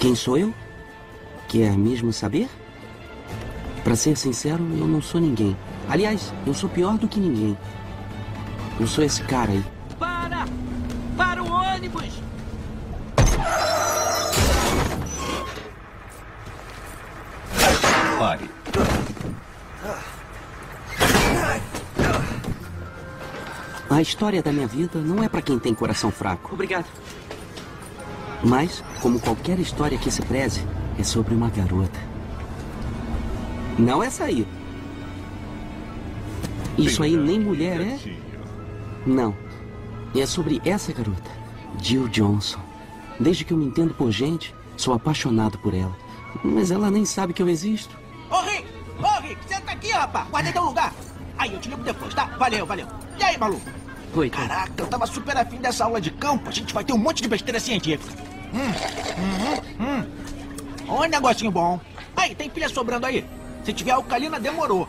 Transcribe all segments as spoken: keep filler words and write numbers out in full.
Quem sou eu? Quer mesmo saber? Pra ser sincero, eu não sou ninguém. Aliás, eu sou pior do que ninguém. Eu sou esse cara aí. Para! Para o ônibus! Pare. A história da minha vida não é pra quem tem coração fraco. Obrigado. Mas, como qualquer história que se preze, é sobre uma garota. Não essa aí. Isso aí nem mulher é? Não. É sobre essa garota, Jill Johnson. Desde que eu me entendo por gente, sou apaixonado por ela. Mas ela nem sabe que eu existo. Ô, Rick! Ô, Rick! Senta aqui, rapaz! Guardei teu lugar! Aí, eu te ligo depois, tá? Valeu, valeu. E aí, maluco? Oi, Tom. Caraca, eu tava super afim dessa aula de campo. A gente vai ter um monte de besteira científica. Hum, hum, hum. Ó, um negocinho bom. Aí, tem pilha sobrando aí? Se tiver alcalina, demorou.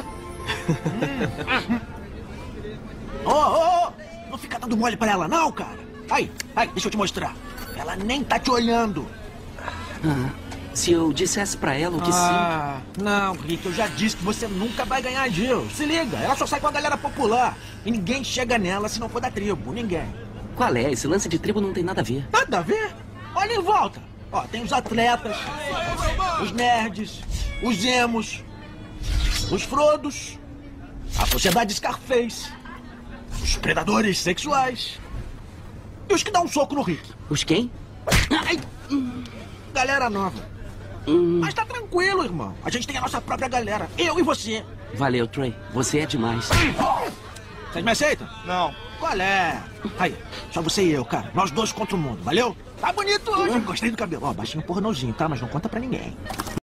Ô, ô, ô! Não fica dando mole pra ela, não, cara. Aí, aí, deixa eu te mostrar. Ela nem tá te olhando. Ah, se eu dissesse pra ela o que Ah, não, Rick, eu já disse que você nunca vai ganhar a Jill. Se liga, ela só sai com a galera popular. E ninguém chega nela se não for da tribo, ninguém. sinto. Qual é? Esse lance de tribo não tem nada a ver. Nada a ver? Olha em volta. Ó, tem os atletas, os nerds, os emos, os Frodos, a sociedade Scarface, os predadores sexuais e os que dão um soco no Rick. Os quem? Ai, hum, galera nova. Hum, Mas tá tranquilo, irmão. A gente tem a nossa própria galera. Eu e você. valeu, Trey. Você é demais. Vocês me aceitam? Não. Qual é? Aí, só você e eu, cara. Nós dois contra o mundo, valeu? Tá bonito hoje. Gostei do cabelo. Ó, baixinho pornozinho, tá? Mas não conta pra ninguém.